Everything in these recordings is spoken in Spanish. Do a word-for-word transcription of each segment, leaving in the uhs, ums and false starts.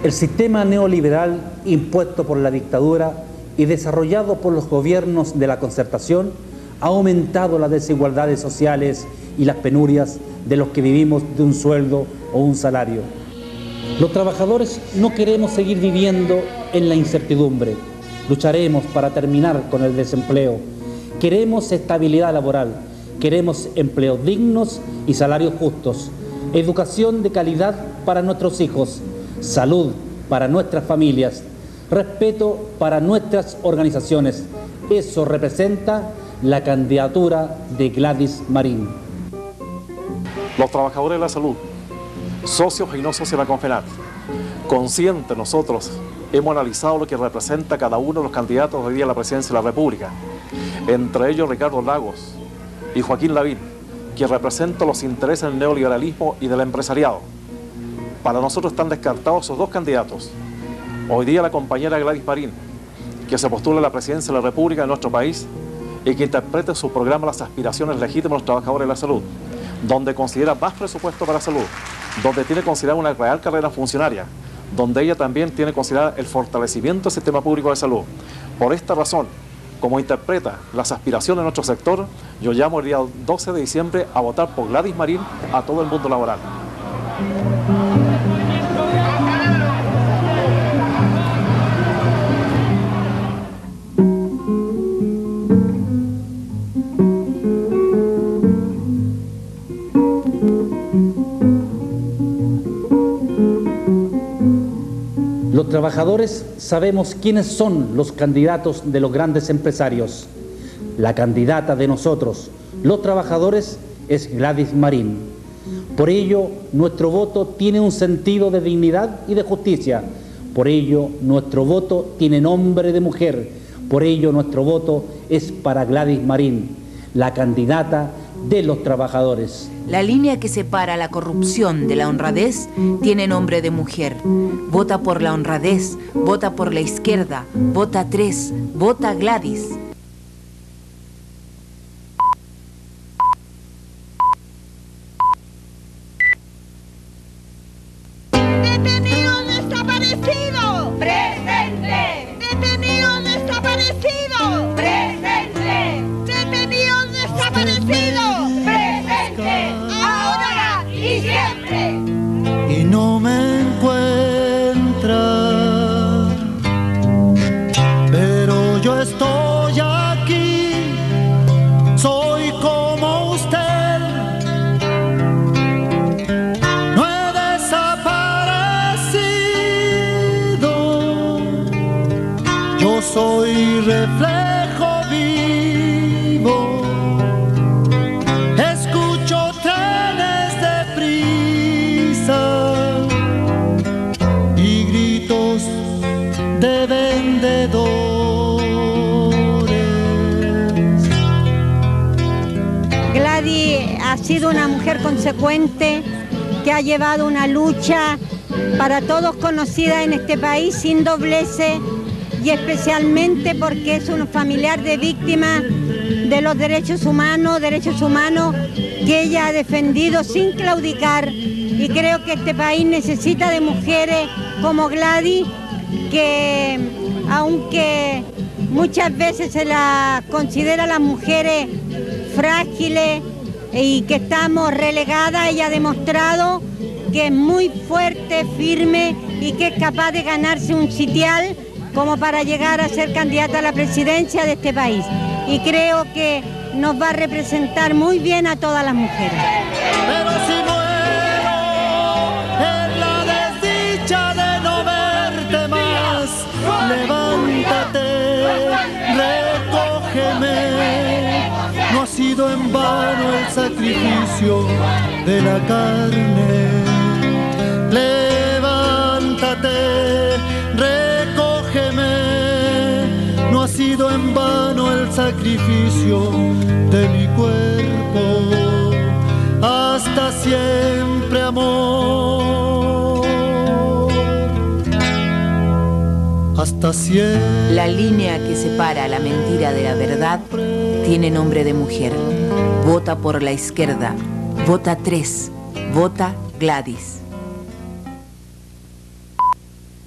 El sistema neoliberal impuesto por la dictadura y desarrollado por los gobiernos de la concertación ha aumentado las desigualdades sociales y las penurias de los que vivimos de un sueldo o un salario. Los trabajadores no queremos seguir viviendo en la incertidumbre. Lucharemos para terminar con el desempleo. Queremos estabilidad laboral. Queremos empleos dignos y salarios justos. Educación de calidad para nuestros hijos. Salud para nuestras familias. Respeto para nuestras organizaciones. Eso representa la candidatura de Gladys Marín. Los trabajadores de la salud, socios y no socios de la Confenat, conscientes nosotros hemos analizado lo que representa cada uno de los candidatos hoy día a la presidencia de la República, entre ellos Ricardo Lagos y Joaquín Lavín, que representan los intereses del neoliberalismo y del empresariado. Para nosotros están descartados esos dos candidatos. Hoy día la compañera Gladys Marín, que se postula a la presidencia de la República de nuestro país y que interprete su programa las aspiraciones legítimas de los trabajadores de la salud, donde considera más presupuesto para salud, donde tiene considerada una real carrera funcionaria, donde ella también tiene considerada el fortalecimiento del sistema público de salud. Por esta razón, como interpreta las aspiraciones de nuestro sector, yo llamo el día doce de diciembre a votar por Gladys Marín a todo el mundo laboral. Los trabajadores sabemos quiénes son los candidatos de los grandes empresarios. La candidata de nosotros, los trabajadores, es Gladys Marín. Por ello, nuestro voto tiene un sentido de dignidad y de justicia. Por ello, nuestro voto tiene nombre de mujer. Por ello, nuestro voto es para Gladys Marín, la candidata de los trabajadores. La línea que separa la corrupción de la honradez tiene nombre de mujer. Vota por la honradez, vota por la izquierda, vota tres, vota Gladys. ¡Detenido desaparecido! ¡Presente! ¡Detenido desaparecido! ¡Presente! ¡Detenido desaparecido! Ahora y siempre. Y no me encuentra, pero yo estoy aquí, soy como usted, no he desaparecido, yo soy reflejo vivo. De vendedores. Gladys ha sido una mujer consecuente que ha llevado una lucha para todos conocida en este país sin dobleces y especialmente porque es un familiar de víctimas de los derechos humanos, derechos humanos que ella ha defendido sin claudicar, y creo que este país necesita de mujeres como Gladys, que aunque muchas veces se la considera a las mujeres frágiles y que estamos relegadas, ella ha demostrado que es muy fuerte, firme y que es capaz de ganarse un sitial como para llegar a ser candidata a la presidencia de este país. Y creo que nos va a representar muy bien a todas las mujeres. Pero si muero en la desdicha de no verte más, levántate, recógeme. No ha sido en vano el sacrificio de la carne. Levántate, recógeme. No ha sido en vano el sacrificio de mi cuerpo. Hasta siempre, amor. Hasta siempre. La línea que separa la mentira de la verdad tiene nombre de mujer. Vota por la izquierda. Vota tres. Vota Gladys.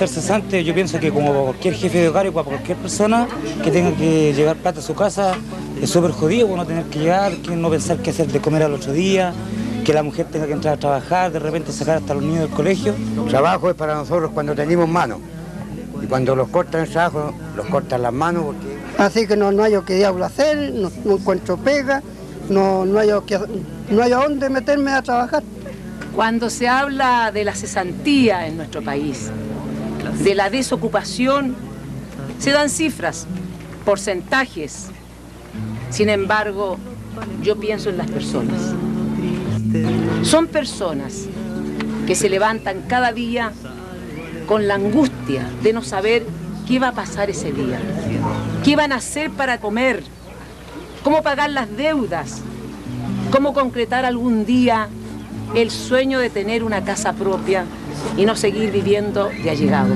ser cesante, yo pienso que como cualquier jefe de hogar y para cualquier persona que tenga que llevar plata a su casa, es súper jodido uno tener que llegar, que no pensar qué hacer de comer al otro día, que la mujer tenga que entrar a trabajar, de repente sacar hasta los niños del colegio. Trabajo es para nosotros cuando tenemos manos, y cuando los cortan el trabajo, los cortan las manos. Porque... Así que no, no hay que diablo hacer, no, no encuentro pega, no, no hay que, no hay a dónde meterme a trabajar. Cuando se habla de la cesantía en nuestro país, de la desocupación, se dan cifras, porcentajes. Sin embargo, yo pienso en las personas. Son personas que se levantan cada día con la angustia de no saber qué va a pasar ese día, qué van a hacer para comer, cómo pagar las deudas, cómo concretar algún día el sueño de tener una casa propia y no seguir viviendo de allegados.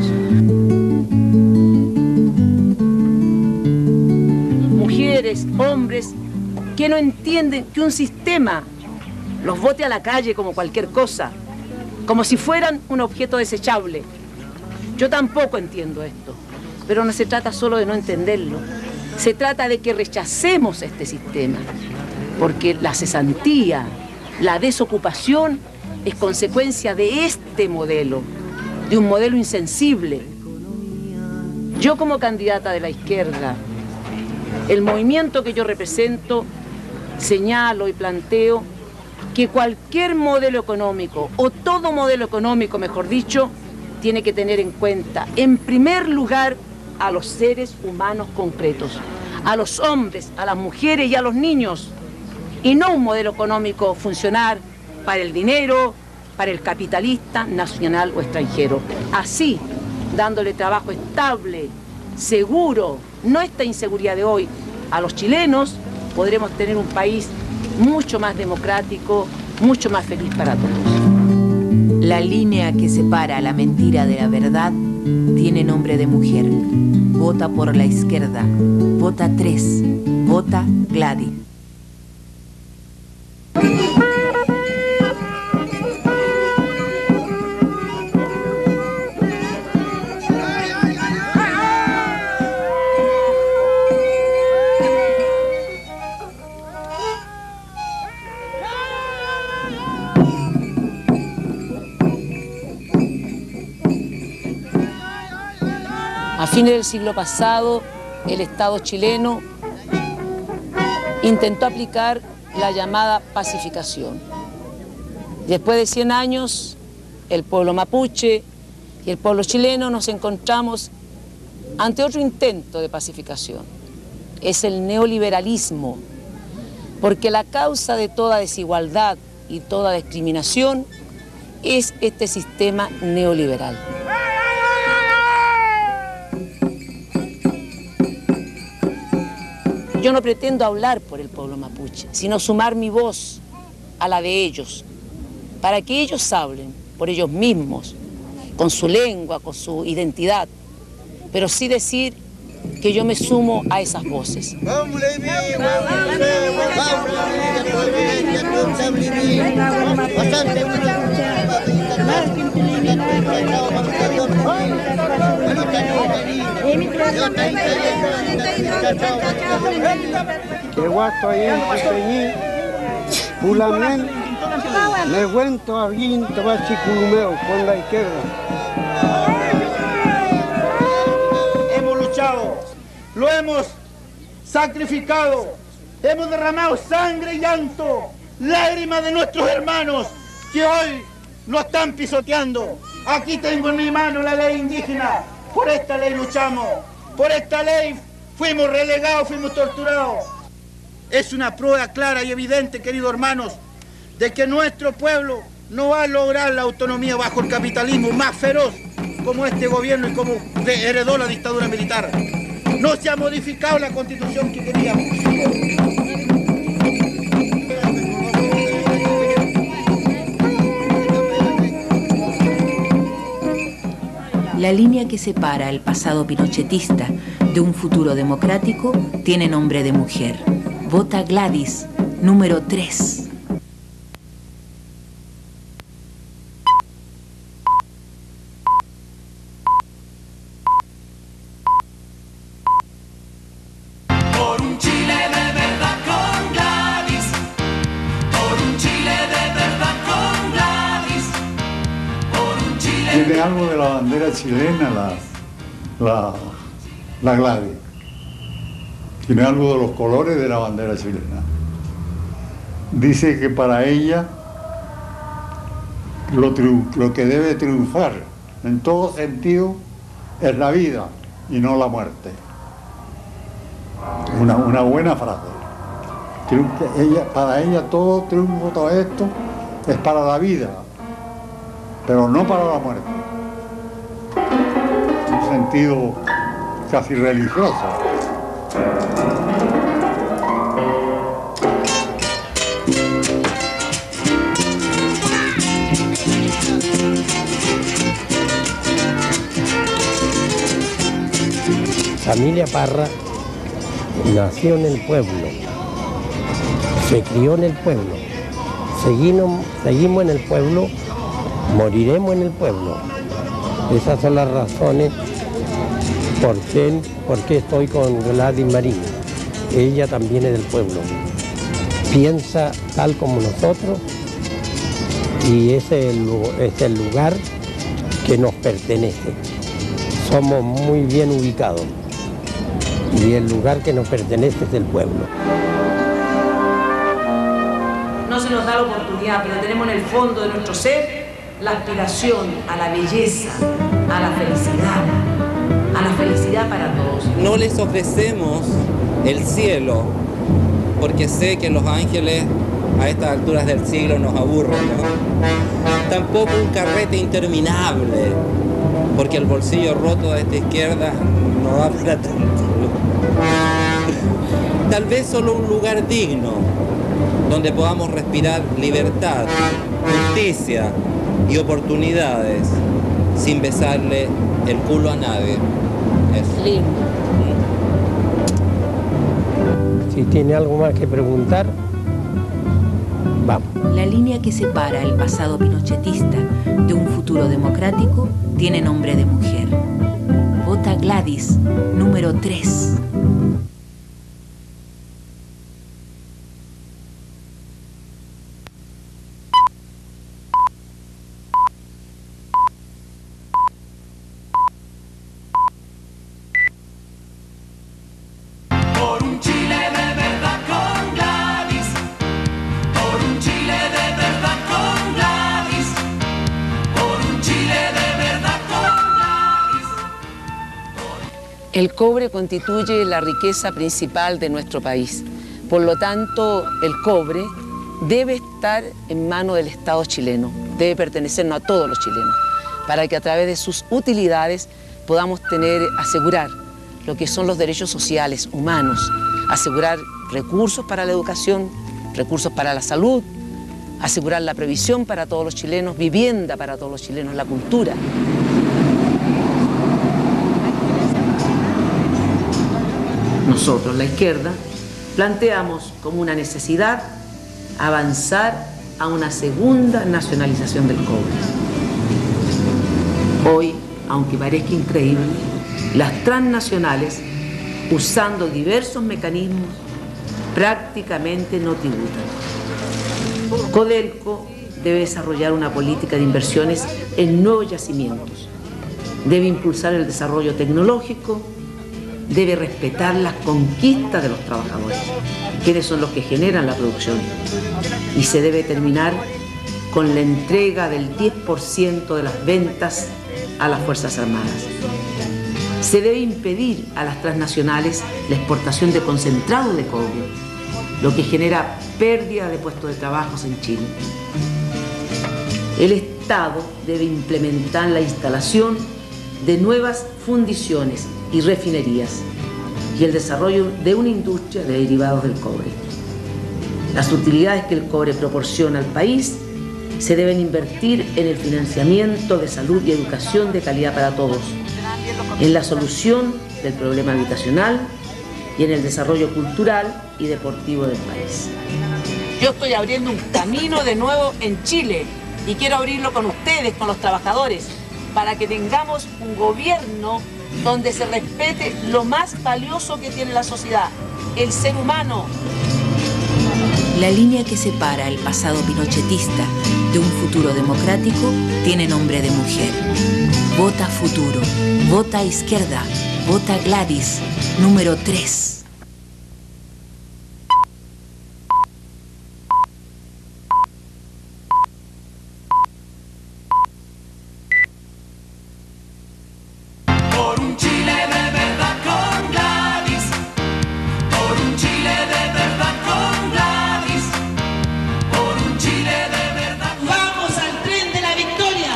Mujeres, hombres, que no entienden que un sistema los bote a la calle como cualquier cosa, como si fueran un objeto desechable. Yo tampoco entiendo esto, pero no se trata solo de no entenderlo, se trata de que rechacemos este sistema, porque la cesantía, la desocupación es consecuencia de este modelo, de un modelo insensible. Yo como candidata de la izquierda, el movimiento que yo represento, señalo y planteo que cualquier modelo económico, o todo modelo económico, mejor dicho, tiene que tener en cuenta, en primer lugar, a los seres humanos concretos, a los hombres, a las mujeres y a los niños, y no un modelo económico funcional para el dinero, para el capitalista nacional o extranjero. Así, dándole trabajo estable, seguro, no esta inseguridad de hoy, a los chilenos, podremos tener un país mucho más democrático, mucho más feliz para todos. La línea que separa la mentira de la verdad tiene nombre de mujer. Vota por la izquierda. Vota tres. Vota Gladys. A fines del siglo pasado, el Estado chileno intentó aplicar la llamada pacificación. Después de cien años, el pueblo mapuche y el pueblo chileno nos encontramos ante otro intento de pacificación. Es el neoliberalismo, porque la causa de toda desigualdad y toda discriminación es este sistema neoliberal. Yo no pretendo hablar por el pueblo mapuche, sino sumar mi voz a la de ellos, para que ellos hablen por ellos mismos, con su lengua, con su identidad, pero sí decir que yo me sumo a esas voces. Que guasto ahí en Peñí, Pulamén, me cuento a Guinto, Bachicumeo, con la izquierda. Hemos luchado, lo hemos sacrificado, hemos derramado sangre y llanto, lágrimas de nuestros hermanos que hoy lo están pisoteando. Aquí tengo en mi mano la ley indígena, por esta ley luchamos, por esta ley fuimos relegados, fuimos torturados. Es una prueba clara y evidente, queridos hermanos, de que nuestro pueblo no va a lograr la autonomía bajo el capitalismo más feroz como este gobierno y como heredó la dictadura militar. No se ha modificado la constitución que queríamos. La línea que separa el pasado pinochetista de un futuro democrático tiene nombre de mujer. Vota Gladys, número tres. Tiene algo de la bandera chilena, la, la, la Gladys. Tiene algo de los colores de la bandera chilena. Dice que para ella lo, lo que debe triunfar en todo sentido es la vida y no la muerte. Una, una buena frase. Ella, para ella todo triunfo, todo esto es para la vida, pero no para la muerte. En un sentido casi religioso. Familia Parra nació en el pueblo, se crió en el pueblo, seguimos, seguimos en el pueblo, moriremos en el pueblo. Esas son las razones por qué, por qué estoy con Gladys Marín. Ella también es del pueblo, piensa tal como nosotros y ese es el, es el lugar que nos pertenece. Somos muy bien ubicados. Y el lugar que nos pertenece es el pueblo. No se nos da la oportunidad, pero tenemos en el fondo de nuestro ser la aspiración a la belleza, a la felicidad, a la felicidad para todos. No les ofrecemos el cielo, porque sé que los ángeles a estas alturas del siglo nos aburren, ¿no? Tampoco un carrete interminable, porque el bolsillo roto de esta izquierda no da para tanto. Tal vez solo un lugar digno, donde podamos respirar libertad, justicia y oportunidades, sin besarle el culo a nadie. Es lindo. Si tiene algo más que preguntar, vamos. La línea que separa el pasado pinochetista de un futuro democrático tiene nombre de mujer. Vota Gladys, número tres. Por un Chile de verdad con Gladys, por un Chile de verdad con Gladys, por un Chile de verdad con Gladys. El cobre constituye la riqueza principal de nuestro país. Por lo tanto, el cobre debe estar en manos del Estado chileno, debe pertenecernos a todos los chilenos, para que a través de sus utilidades podamos tener, asegurar lo que son los derechos sociales, humanos, asegurar recursos para la educación, recursos para la salud, asegurar la previsión para todos los chilenos, vivienda para todos los chilenos, la cultura. Nosotros, la izquierda, planteamos como una necesidad avanzar a una segunda nacionalización del cobre. Hoy, aunque parezca increíble, las transnacionales, usando diversos mecanismos, prácticamente no tributan. Codelco debe desarrollar una política de inversiones en nuevos yacimientos, debe impulsar el desarrollo tecnológico, debe respetar las conquistas de los trabajadores, quienes son los que generan la producción, y se debe terminar con la entrega del diez por ciento de las ventas a las Fuerzas Armadas. Se debe impedir a las transnacionales la exportación de concentrado de cobre, lo que genera pérdida de puestos de trabajo en Chile. El Estado debe implementar la instalación de nuevas fundiciones y refinerías y el desarrollo de una industria de derivados del cobre. Las utilidades que el cobre proporciona al país se deben invertir en el financiamiento de salud y educación de calidad para todos, en la solución del problema habitacional y en el desarrollo cultural y deportivo del país. Yo estoy abriendo un camino de nuevo en Chile y quiero abrirlo con ustedes, con los trabajadores, para que tengamos un gobierno donde se respete lo más valioso que tiene la sociedad, el ser humano. La línea que separa el pasado pinochetista de un futuro democrático tiene nombre de mujer. Vota futuro, vota izquierda, vota Gladys, número tres. Por un Chile de verdad con Gladys, por un Chile de verdad con Gladys, por un Chile de verdad. ¡Vamos al tren de la victoria!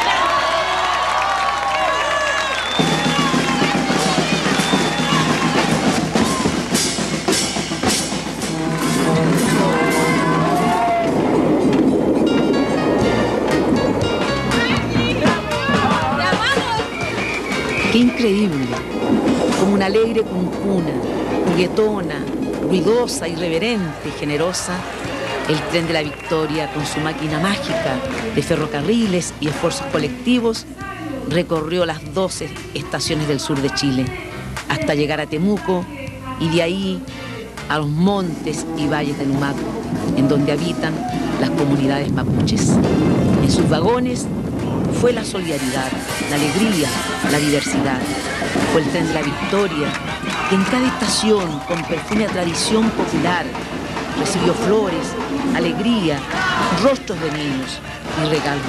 ¡Qué increíble! Como una alegre cuncuna, juguetona, ruidosa, irreverente y generosa, el tren de la victoria, con su máquina mágica de ferrocarriles y esfuerzos colectivos, recorrió las doce estaciones del sur de Chile, hasta llegar a Temuco y de ahí a los montes y valles de Lumaco, en donde habitan las comunidades mapuches. En sus vagones fue la solidaridad, la alegría, la diversidad. Fue el tren de la victoria, que en cada estación, con perfume a tradición popular, recibió flores, alegría, rostros de niños y regalos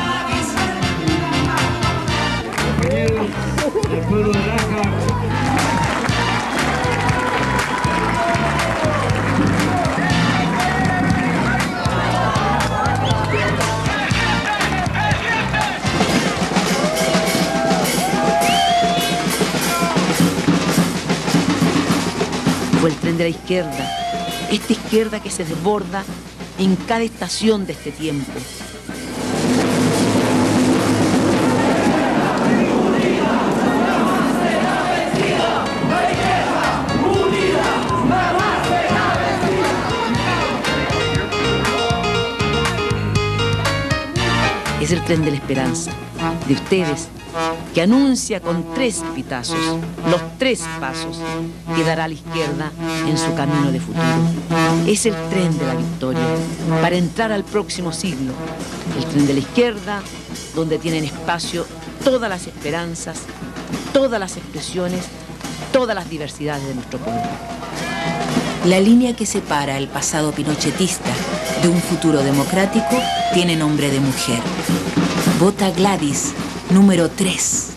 del pueblo. Fue el tren de la izquierda, esta izquierda que se desborda en cada estación de este tiempo. Es el tren de la esperanza, de ustedes, que anuncia con tres pitazos los tres pasos que dará a la izquierda en su camino de futuro. Es el tren de la victoria para entrar al próximo siglo. El tren de la izquierda, donde tienen espacio todas las esperanzas, todas las expresiones, todas las diversidades de nuestro pueblo. La línea que separa el pasado pinochetista de un futuro democrático tiene nombre de mujer. Vota Gladys, número tres.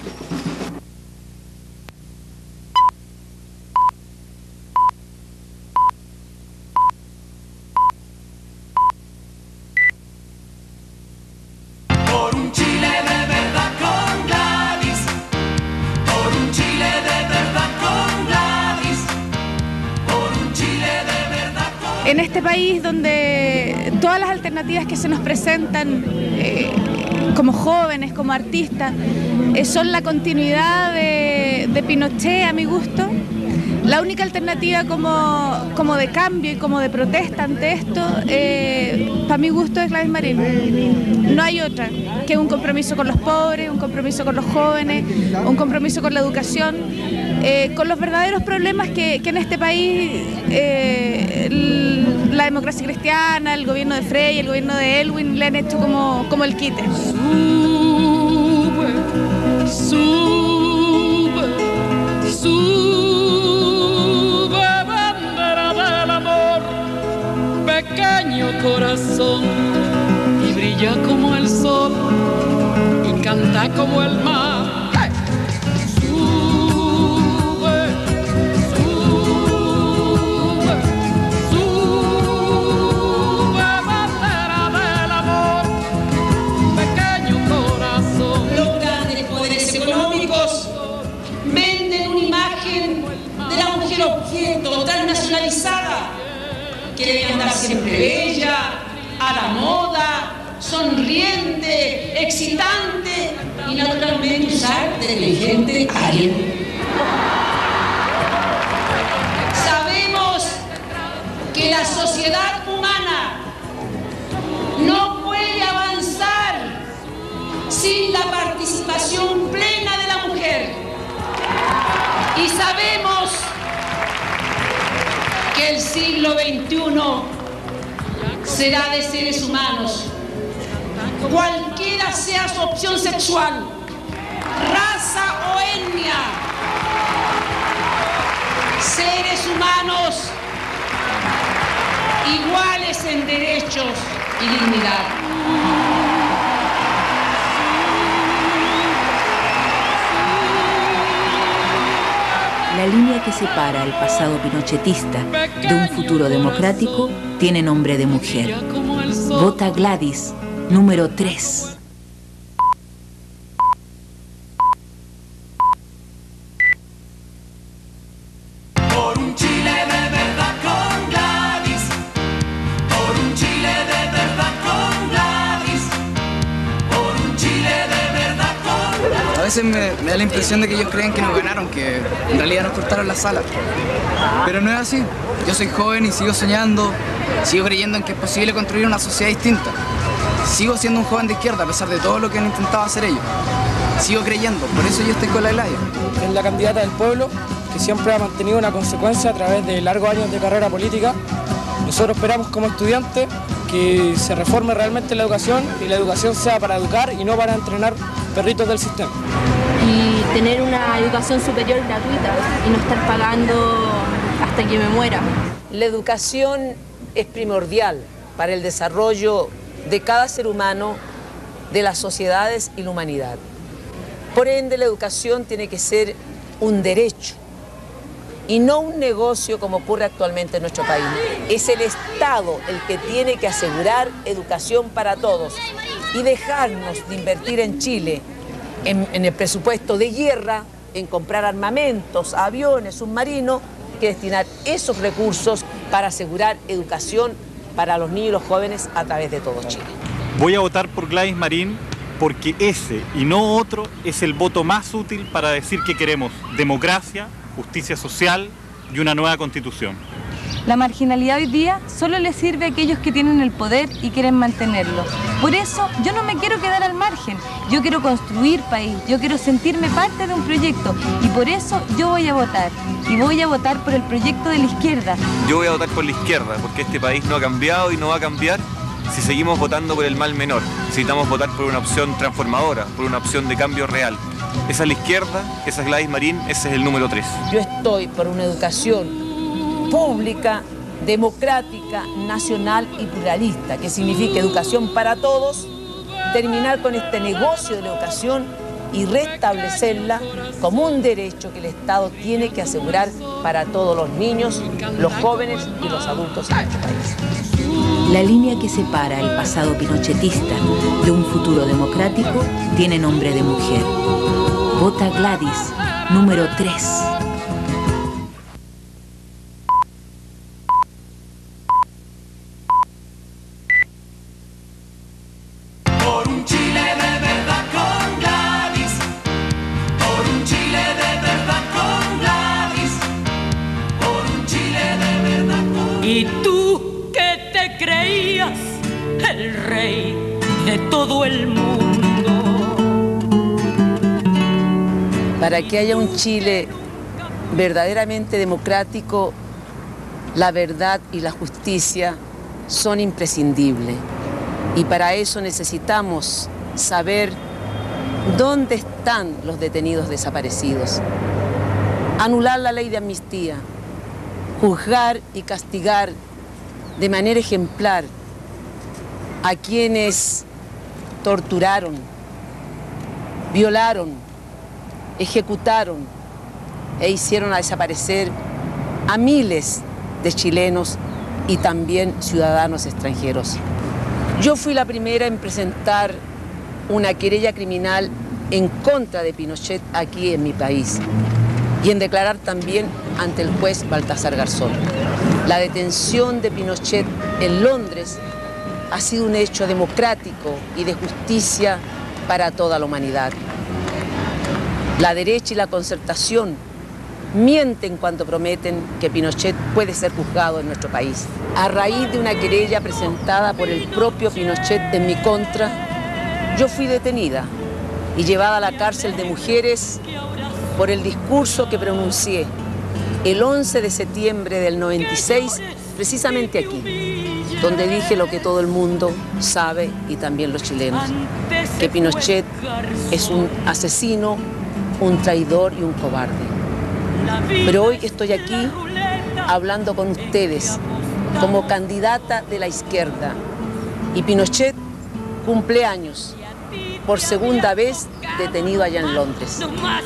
Por un Chile de verdad con Gladys, por un Chile de verdad con Gladys, por un Chile de verdad con... En este país donde todas las alternativas que se nos presentan eh, como jóvenes, como artistas, eh, son la continuidad de, de Pinochet a mi gusto. La única alternativa como, como de cambio y como de protesta ante esto, eh, para mi gusto, es Gladys Marín. No hay otra, que un compromiso con los pobres, un compromiso con los jóvenes, un compromiso con la educación, eh, con los verdaderos problemas que, que en este país eh, el, la democracia cristiana, el gobierno de Frey, el gobierno de Elwin le han hecho como, como el quite. Sube, sube, sube, bandera del amor, pequeño corazón, y brilla como el sol, y canta como el mar. ¡Hey! Sube, sube, sube, bandera del amor, pequeño corazón. Los grandes poderes económicos venden una imagen de la mujer objeto transnacionalizada que debe andar siempre bella, a la moda, sonriente, excitante y naturalmente usar detergente Ariel. Sabemos que la sociedad humana no puede avanzar sin la participación plena de la mujer. Y sabemos que el siglo veintiuno será de seres humanos, cualquiera sea su opción sexual, raza o etnia. Seres humanos iguales en derechos y dignidad. La línea que separa el pasado pinochetista de un futuro democrático tiene nombre de mujer. Vota Gladys, número tres. Por un Chile de verdad con Gladys, por un Chile de verdad con Gladys, por un Chile de verdad con Gladys. A veces me, me da la impresión de que ellos creen que nos ganaron, que en realidad nos cortaron la sala. Pero no es así. Yo soy joven y sigo soñando, sigo creyendo en que es posible construir una sociedad distinta. Sigo siendo un joven de izquierda a pesar de todo lo que han intentado hacer ellos. Sigo creyendo, por eso yo estoy con la Gladia. Es la candidata del pueblo que siempre ha mantenido una consecuencia a través de largos años de carrera política. Nosotros esperamos como estudiantes que se reforme realmente la educación y la educación sea para educar y no para entrenar perritos del sistema. Y tener una educación superior gratuita y no estar pagando hasta que me muera. La educación es primordial para el desarrollo de cada ser humano, de las sociedades y la humanidad. Por ende, la educación tiene que ser un derecho y no un negocio como ocurre actualmente en nuestro país. Es el Estado el que tiene que asegurar educación para todos y dejarnos de invertir en Chile en, en el presupuesto de guerra, en comprar armamentos, aviones, submarinos, que destinar esos recursos para asegurar educación para los niños y los jóvenes a través de todo Chile. Voy a votar por Gladys Marín porque ese y no otro es el voto más útil para decir que queremos democracia, justicia social y una nueva constitución. La marginalidad hoy día solo le sirve a aquellos que tienen el poder y quieren mantenerlo. Por eso yo no me quiero quedar al margen, yo quiero construir país, yo quiero sentirme parte de un proyecto y por eso yo voy a votar. Y voy a votar por el proyecto de la izquierda. Yo voy a votar por la izquierda porque este país no ha cambiado y no va a cambiar si seguimos votando por el mal menor. Necesitamos votar por una opción transformadora, por una opción de cambio real. Esa es la izquierda, esa es Gladys Marín, ese es el número tres. Yo estoy por una educación pública, democrática, nacional y pluralista, que significa educación para todos, terminar con este negocio de la educación y restablecerla como un derecho que el Estado tiene que asegurar para todos los niños, los jóvenes y los adultos en nuestro país. La línea que separa el pasado pinochetista de un futuro democrático tiene nombre de mujer. Vota Gladys, número tres. Por un Chile de verdad con Gladys, por un Chile de verdad con Gladys, por un Chile de verdad con... Y tú que te creías el rey de todo el mundo. Para que haya un Chile verdaderamente democrático, la verdad y la justicia son imprescindibles. Y para eso necesitamos saber dónde están los detenidos desaparecidos. Anular la ley de amnistía, juzgar y castigar de manera ejemplar a quienes torturaron, violaron, ejecutaron e hicieron desaparecer a miles de chilenos y también ciudadanos extranjeros. Yo fui la primera en presentar una querella criminal en contra de Pinochet aquí en mi país y en declarar también ante el juez Baltasar Garzón. La detención de Pinochet en Londres ha sido un hecho democrático y de justicia para toda la humanidad. La derecha y la concertación mienten cuando prometen que Pinochet puede ser juzgado en nuestro país. A raíz de una querella presentada por el propio Pinochet en mi contra, yo fui detenida y llevada a la cárcel de mujeres por el discurso que pronuncié el once de septiembre del noventa y seis, precisamente aquí, donde dije lo que todo el mundo sabe y también los chilenos, que Pinochet es un asesino, un traidor y un cobarde. Pero hoy estoy aquí hablando con ustedes como candidata de la izquierda y Pinochet cumple años, por segunda vez detenido allá en Londres.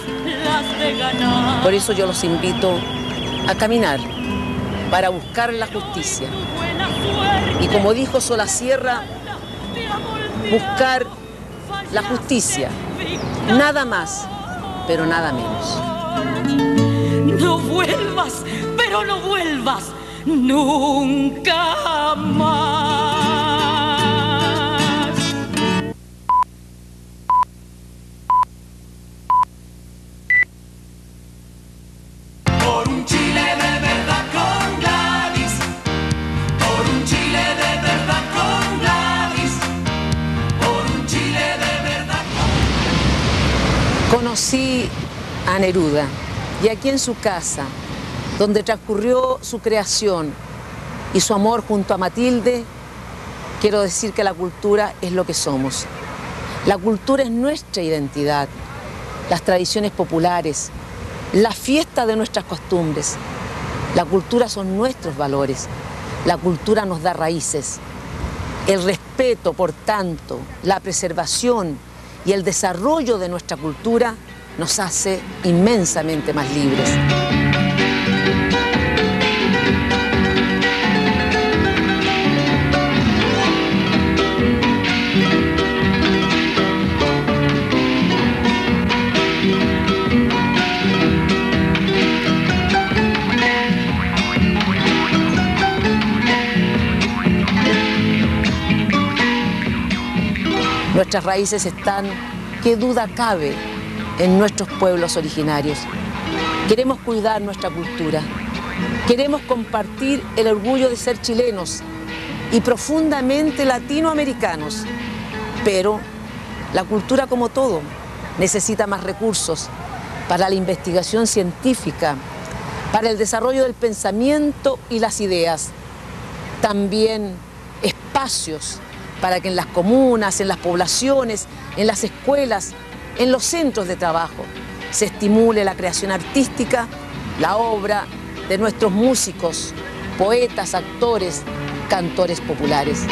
Por eso yo los invito a caminar para buscar la justicia. Y como dijo Solasierra, buscar la justicia, nada más, pero nada menos. No vuelvas, pero no vuelvas nunca más. Por un Chile de verdad con Gladys, por un Chile de verdad con Gladys, por un Chile de verdad con... Conocí a Neruda y aquí en su casa, donde transcurrió su creación y su amor junto a Matilde, quiero decir que la cultura es lo que somos. La cultura es nuestra identidad, las tradiciones populares, la fiesta de nuestras costumbres. La cultura son nuestros valores, la cultura nos da raíces. El respeto, por tanto, la preservación y el desarrollo de nuestra cultura nos hace inmensamente más libres. Nuestras raíces están, qué duda cabe, en nuestros pueblos originarios. Queremos cuidar nuestra cultura, queremos compartir el orgullo de ser chilenos y profundamente latinoamericanos, pero la cultura, como todo, necesita más recursos para la investigación científica, para el desarrollo del pensamiento y las ideas, también espacios para que en las comunas, en las poblaciones, en las escuelas, en los centros de trabajo, se estimule la creación artística, la obra de nuestros músicos, poetas, actores, cantores populares.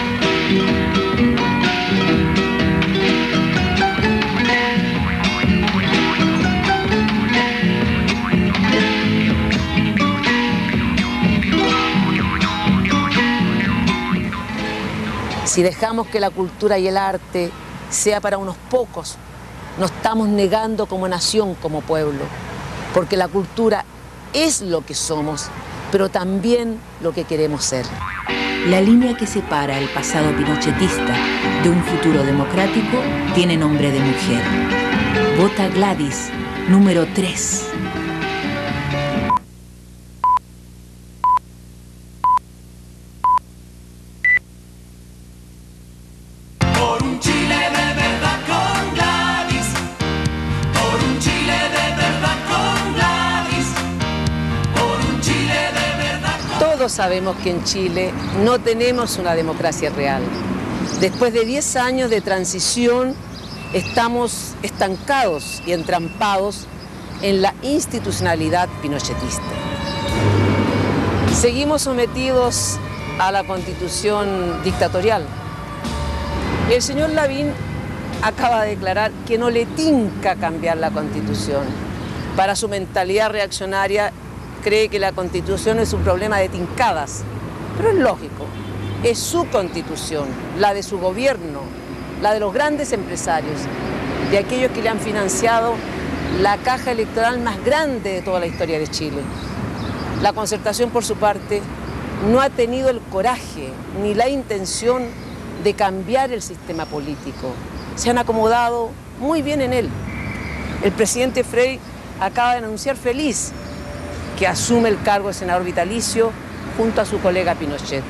Si dejamos que la cultura y el arte sea para unos pocos, nos estamos negando como nación, como pueblo, porque la cultura es lo que somos, pero también lo que queremos ser. La línea que separa el pasado pinochetista de un futuro democrático tiene nombre de mujer. Vota Gladys, número tres. Por un Chile de verdad con Gladys, por un Chile de verdad con Gladys, por un Chile de verdad con... Todos sabemos que en Chile no tenemos una democracia real. Después de diez años de transición, estamos estancados y entrampados en la institucionalidad pinochetista. Seguimos sometidos a la constitución dictatorial. El señor Lavín acaba de declarar que no le tinca cambiar la constitución. Para su mentalidad reaccionaria, cree que la constitución es un problema de tincadas. Pero es lógico, es su constitución, la de su gobierno, la de los grandes empresarios, de aquellos que le han financiado la caja electoral más grande de toda la historia de Chile. La Concertación, por su parte, no ha tenido el coraje ni la intención de cambiar el sistema político. Se han acomodado muy bien en él. El presidente Frey acaba de anunciar feliz que asume el cargo de senador vitalicio junto a su colega Pinochet.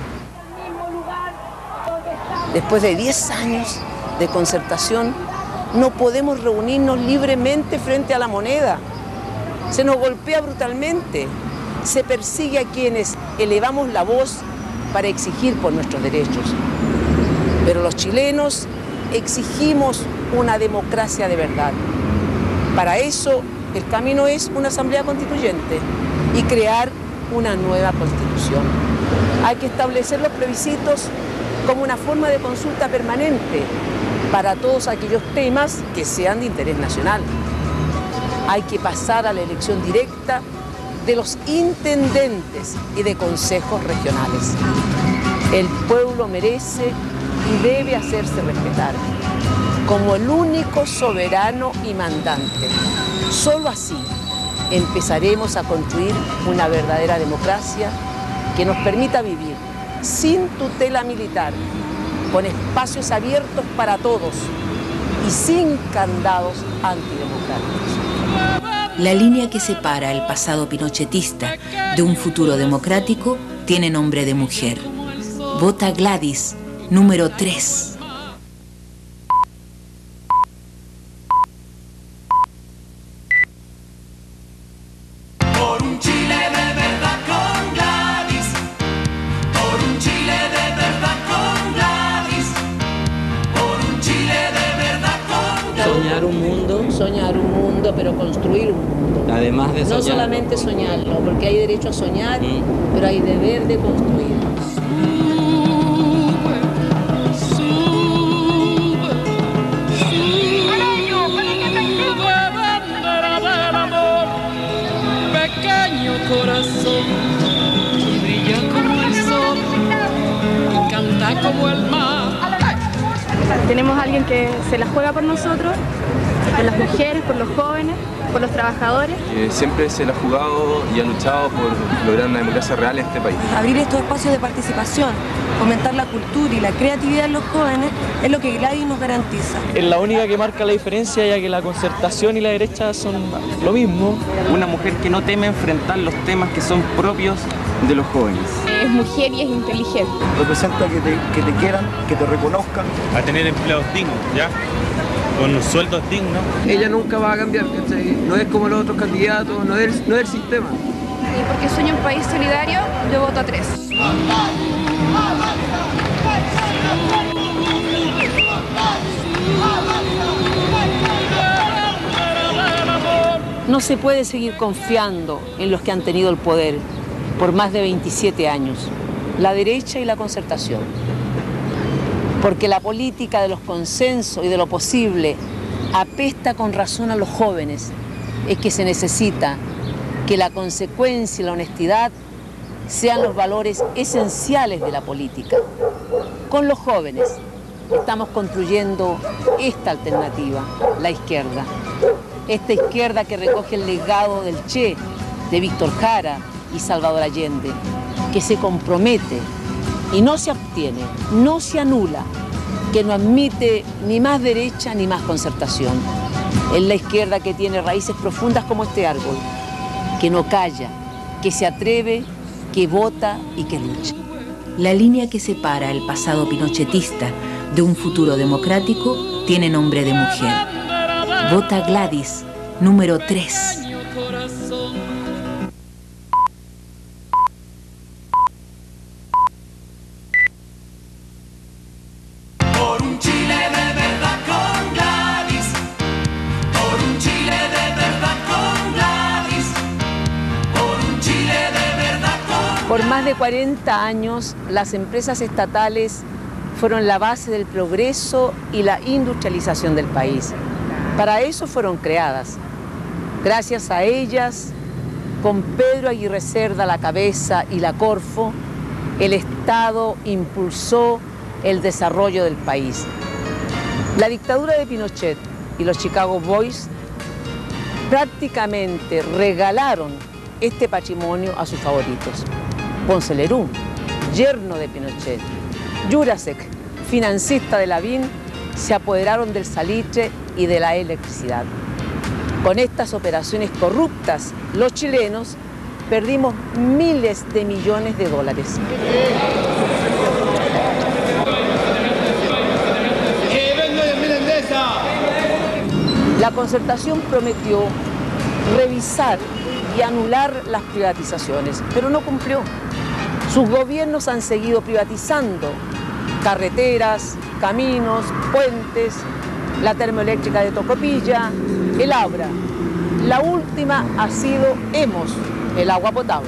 Después de diez años de concertación, no podemos reunirnos libremente frente a la moneda. Se nos golpea brutalmente, se persigue a quienes elevamos la voz para exigir por nuestros derechos. Pero los chilenos exigimos una democracia de verdad. Para eso, el camino es una asamblea constituyente y crear una nueva constitución. Hay que establecer los plebiscitos como una forma de consulta permanente para todos aquellos temas que sean de interés nacional. Hay que pasar a la elección directa de los intendentes y de consejos regionales. El pueblo merece y debe hacerse respetar como el único soberano y mandante. Solo así empezaremos a construir una verdadera democracia que nos permita vivir sin tutela militar, con espacios abiertos para todos y sin candados antidemocráticos. La línea que separa el pasado pinochetista de un futuro democrático tiene nombre de mujer. Vota Gladys, número tres. Por un Chile de verdad con Gladys, por un Chile de verdad con Gladys, por un Chile de verdad con Gladys. Soñar un mundo, soñar un mundo, pero construir un mundo. Además de soñar. No solamente soñarlo, porque hay derecho a soñar, mm. pero hay deber de construir. Corazón que brilla como el sol, que canta como el mar. Tenemos a alguien que se la juega por nosotros, por las mujeres, por los jóvenes, por los trabajadores. Que siempre se la ha jugado y ha luchado por lograr una democracia real en este país. Abrir estos espacios de participación, fomentar la cultura y la creatividad en los jóvenes es lo que Gladys nos garantiza. Es la única que marca la diferencia, ya que la concertación y la derecha son lo mismo. Una mujer que no teme enfrentar los temas que son propios de los jóvenes. Es mujer y es inteligente. Representa que te, que te quieran, que te reconozcan. A tener empleos dignos, ¿ya? Con sueldos dignos. Ella nunca va a cambiar, ¿cachai? No es como los otros candidatos, no es, no es el sistema. Y porque sueño un país solidario, yo voto a tres. No se puede seguir confiando en los que han tenido el poder por más de veintisiete años, la derecha y la concertación. Porque la política de los consensos y de lo posible apesta con razón a los jóvenes. Es que se necesita que la consecuencia y la honestidad sean los valores esenciales de la política. Con los jóvenes estamos construyendo esta alternativa, la izquierda. Esta izquierda que recoge el legado del Che, de Víctor Jara y Salvador Allende, que se compromete y no se abstiene, no se anula, que no admite ni más derecha ni más concertación. Es la izquierda que tiene raíces profundas como este árbol, que no calla, que se atreve, que vota y que lucha. La línea que separa el pasado pinochetista de un futuro democrático tiene nombre de mujer. Vota Gladys, número tres. Por un Chile de verdad con Gladys, por un Chile de verdad con Gladys, por un Chile de verdad con... Por más de cuarenta años, las empresas estatales fueron la base del progreso y la industrialización del país. Para eso fueron creadas. Gracias a ellas, con Pedro Aguirre Cerda a la cabeza y la Corfo, el Estado impulsó el desarrollo del país. La dictadura de Pinochet y los Chicago Boys prácticamente regalaron este patrimonio a sus favoritos. Ponce Lerú, yerno de Pinochet, Jurasek, financista de Lavín, se apoderaron del salitre y de la electricidad. Con estas operaciones corruptas, los chilenos perdimos miles de millones de dólares. La concertación prometió revisar y anular las privatizaciones, pero no cumplió. Sus gobiernos han seguido privatizando carreteras, caminos, puentes, la termoeléctrica de Tocopilla, el Abra. La última ha sido Hemos, el agua potable.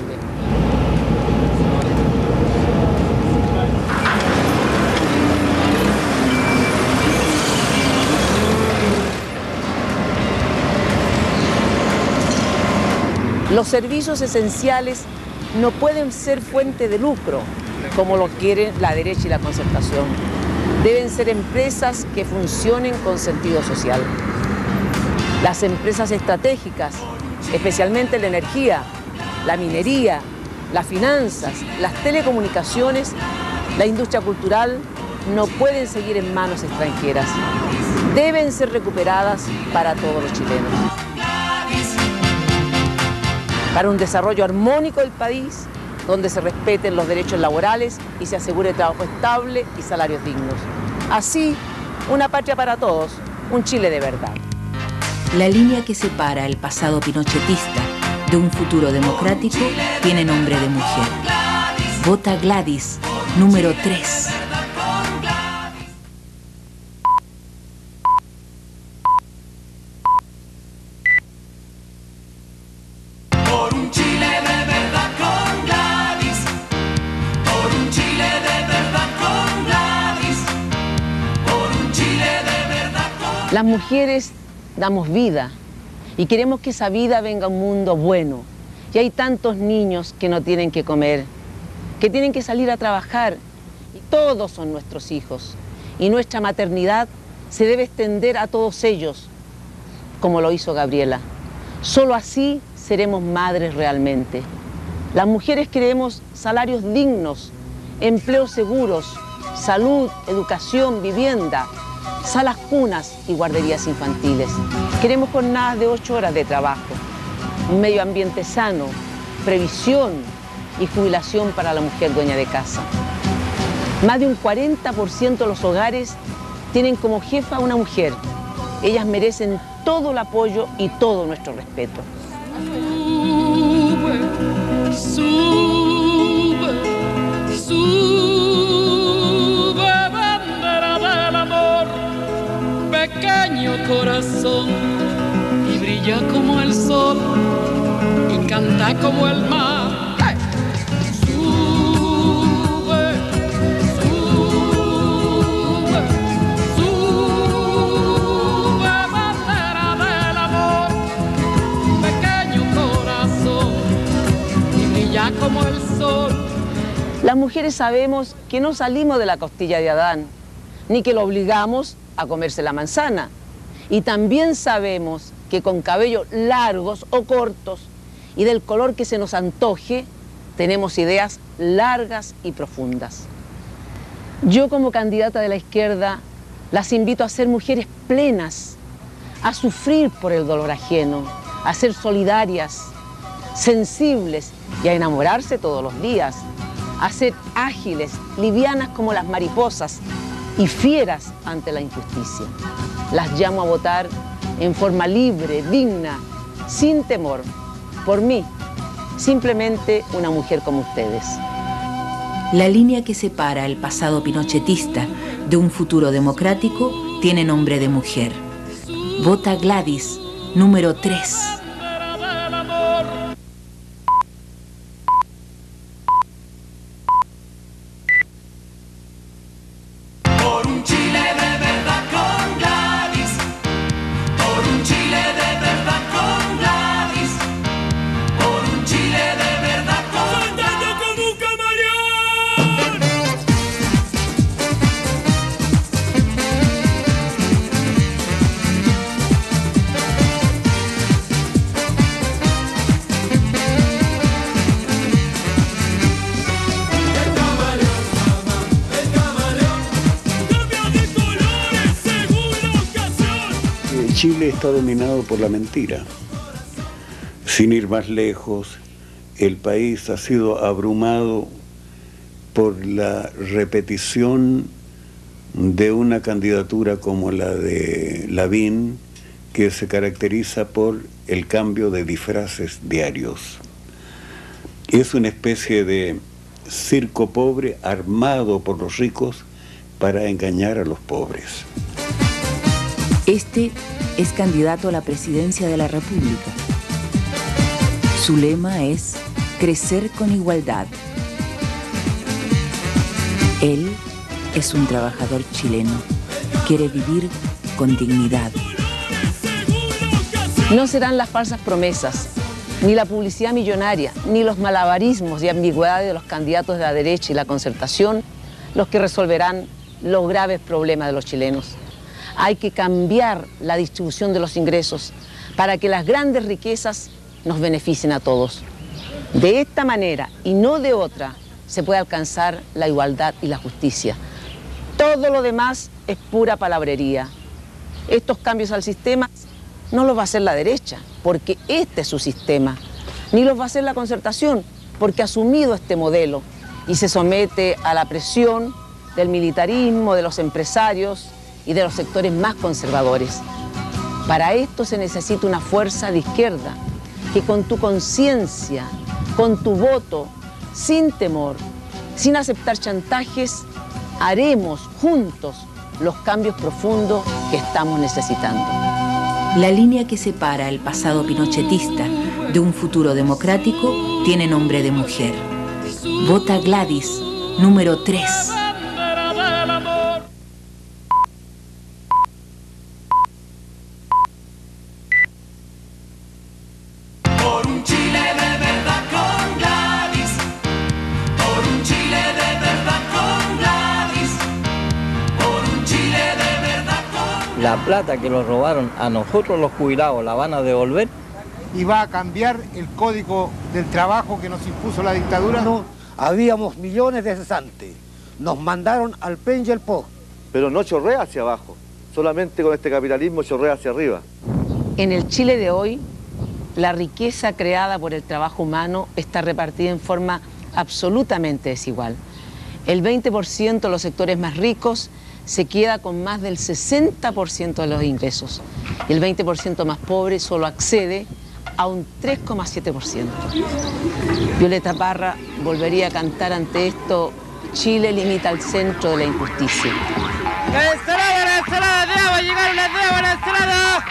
Los servicios esenciales no pueden ser fuente de lucro, como lo quieren la derecha y la concertación. Deben ser empresas que funcionen con sentido social. Las empresas estratégicas, especialmente la energía, la minería, las finanzas, las telecomunicaciones, la industria cultural, no pueden seguir en manos extranjeras. Deben ser recuperadas para todos los chilenos. Para un desarrollo armónico del país, donde se respeten los derechos laborales y se asegure trabajo estable y salarios dignos. Así, una patria para todos, un Chile de verdad. La línea que separa el pasado pinochetista de un futuro democrático tiene nombre de mujer. Vota Gladys, número tres. Por un Chile de verdad con Gladys, por un Chile de verdad con Gladys, por un Chile de verdad con... Las mujeres damos vida y queremos que esa vida venga a un mundo bueno. Y hay tantos niños que no tienen que comer, que tienen que salir a trabajar. Y todos son nuestros hijos. Y nuestra maternidad se debe extender a todos ellos, como lo hizo Gabriela. Solo así seremos madres realmente. Las mujeres queremos salarios dignos, empleos seguros, salud, educación, vivienda, salas cunas y guarderías infantiles. Queremos jornadas de ocho horas de trabajo, un medio ambiente sano, previsión y jubilación para la mujer dueña de casa. Más de un cuarenta por ciento de los hogares tienen como jefa a una mujer. Ellas merecen todo el apoyo y todo nuestro respeto. Sube, sube, sube, bandera del amor, pequeño corazón, y brilla como el sol, y canta como el mar. ¡Hey! Sube, sube, sube, bandera del amor, pequeño corazón, y brilla como el sol. Las mujeres sabemos que no salimos de la costilla de Adán, ni que lo obligamos a comerse la manzana. Y también sabemos que con cabellos largos o cortos y del color que se nos antoje, tenemos ideas largas y profundas. Yo como candidata de la izquierda las invito a ser mujeres plenas, a sufrir por el dolor ajeno, a ser solidarias, sensibles y a enamorarse todos los días, a ser ágiles, livianas como las mariposas y fieras ante la injusticia. Las llamo a votar en forma libre, digna, sin temor, por mí, simplemente una mujer como ustedes. La línea que separa el pasado pinochetista de un futuro democrático tiene nombre de mujer. Vota Gladys, número tres. Por un Chile de verdad con Gladys, por un Chile de verdad con Gladys, por un Chile de verdad con Gladys. Como un camaleón. El camaleón, mamá, el camaleón, cambia de colores según la ocasión. Eh, Chile está dominado por la mentira. Sin ir más lejos, el país ha sido abrumado por la repetición de una candidatura como la de Lavín, que se caracteriza por el cambio de disfraces diarios. Es una especie de circo pobre armado por los ricos para engañar a los pobres. Este es candidato a la presidencia de la República. Su lema es crecer con igualdad. Él es un trabajador chileno. Quiere vivir con dignidad. No serán las falsas promesas, ni la publicidad millonaria, ni los malabarismos y ambigüedades de los candidatos de la derecha y la concertación los que resolverán los graves problemas de los chilenos. Hay que cambiar la distribución de los ingresos para que las grandes riquezas nos beneficien a todos. De esta manera, y no de otra, se puede alcanzar la igualdad y la justicia. Todo lo demás es pura palabrería. Estos cambios al sistema no los va a hacer la derecha, porque este es su sistema. Ni los va a hacer la concertación, porque ha asumido este modelo y se somete a la presión del militarismo, de los empresarios y de los sectores más conservadores. Para esto se necesita una fuerza de izquierda que con tu conciencia, con tu voto, sin temor, sin aceptar chantajes, haremos juntos los cambios profundos que estamos necesitando. La línea que separa el pasado pinochetista de un futuro democrático tiene nombre de mujer. Vota Gladys, número tres. Por un Chile de verdad con Gladys, por un Chile de verdad con Gladys, por un Chile de verdad con... La plata que nos robaron a nosotros los jubilados la van a devolver. ¿Y va a cambiar el código del trabajo que nos impuso la dictadura? No, habíamos millones de cesantes. Nos mandaron al pen y el po. Pero no chorrea hacia abajo, solamente con este capitalismo chorrea hacia arriba. En el Chile de hoy, la riqueza creada por el trabajo humano está repartida en forma absolutamente desigual. El veinte por ciento de los sectores más ricos se queda con más del sesenta por ciento de los ingresos y el veinte por ciento más pobre solo accede a un tres coma siete por ciento. Violeta Parra volvería a cantar ante esto: Chile limita al centro de la injusticia. ¡La ensalada, la ensalada! ¡Ya va a llegar una nueva ensalada!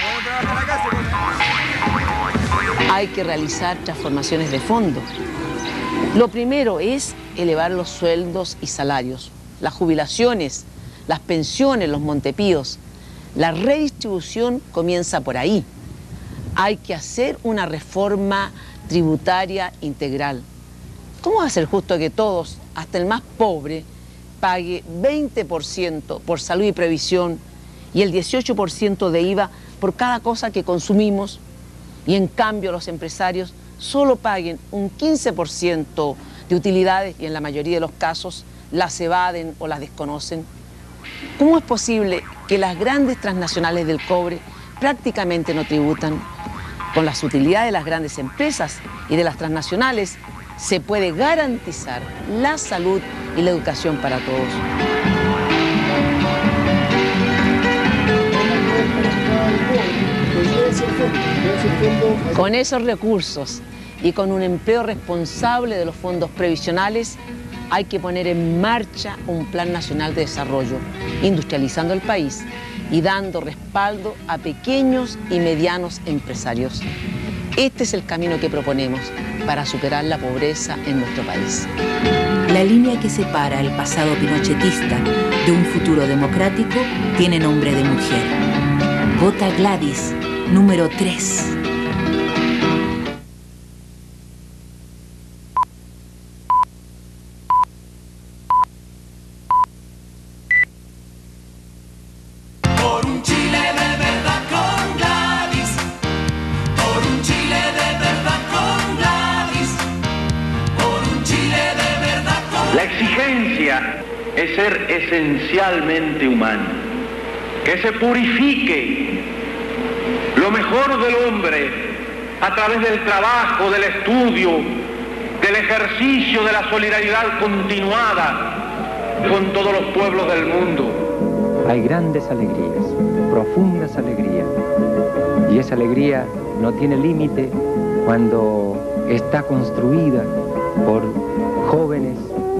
Hay que realizar transformaciones de fondo. Lo primero es elevar los sueldos y salarios, las jubilaciones, las pensiones, los montepíos. La redistribución comienza por ahí. Hay que hacer una reforma tributaria integral. ¿Cómo va a ser justo que todos, hasta el más pobre, pague veinte por ciento por salud y previsión y el dieciocho por ciento de I V A por cada cosa que consumimos, y en cambio los empresarios solo paguen un quince por ciento de utilidades y en la mayoría de los casos las evaden o las desconocen? ¿Cómo es posible que las grandes transnacionales del cobre prácticamente no tributan? Con las utilidades de las grandes empresas y de las transnacionales se puede garantizar la salud y la educación para todos. Con esos recursos y con un empleo responsable de los fondos previsionales, hay que poner en marcha un plan nacional de desarrollo, industrializando el país y dando respaldo a pequeños y medianos empresarios. Este es el camino que proponemos para superar la pobreza en nuestro país. La línea que separa el pasado pinochetista de un futuro democrático tiene nombre de mujer. Vota Gladys, número tres. Por un Chile de verdad con Gladys, por un Chile de verdad con Gladys, por un Chile de verdad con... La exigencia es ser esencialmente humano, que se purifique lo mejor del hombre a través del trabajo, del estudio, del ejercicio de la solidaridad continuada con todos los pueblos del mundo. Hay grandes alegrías, profundas alegrías, y esa alegría no tiene límite cuando está construida por jóvenes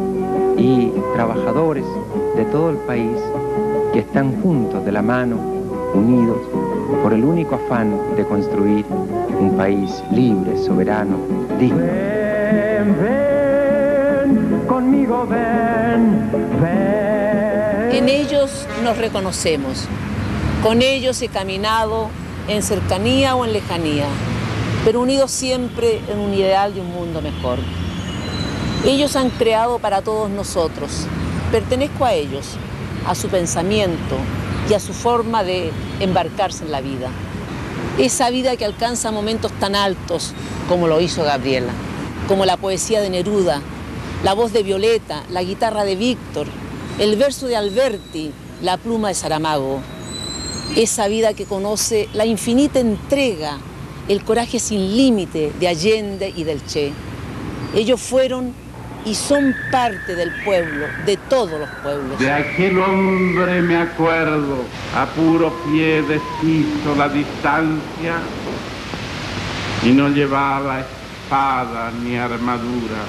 y trabajadores de todo el país que están juntos de la mano, unidos, por el único afán de construir un país libre, soberano, digno. Ven, ven, conmigo ven, ven. En ellos nos reconocemos, con ellos he caminado en cercanía o en lejanía, pero unidos siempre en un ideal de un mundo mejor. Ellos han creado para todos nosotros, pertenezco a ellos, a su pensamiento y a su forma de embarcarse en la vida. Esa vida que alcanza momentos tan altos como lo hizo Gabriela, como la poesía de Neruda, la voz de Violeta, la guitarra de Víctor, el verso de Alberti, la pluma de Saramago. Esa vida que conoce la infinita entrega, el coraje sin límite de Allende y del Che. Ellos fueron y son parte del pueblo, de todos los pueblos. De aquel hombre me acuerdo, a puro pie deshizo la distancia y no llevaba espada ni armadura.